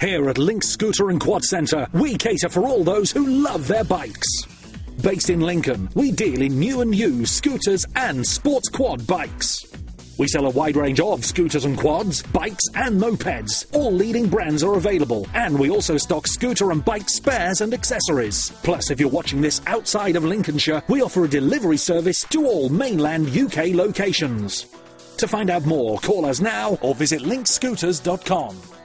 Here at Lynx Scooter and Quad Centre, we cater for all those who love their bikes. Based in Lincoln, we deal in new and used scooters and sports quad bikes. We sell a wide range of scooters and quads, bikes and mopeds. All leading brands are available, and we also stock scooter and bike spares and accessories. Plus, if you're watching this outside of Lincolnshire, we offer a delivery service to all mainland UK locations. To find out more, call us now or visit lynxscooters.com.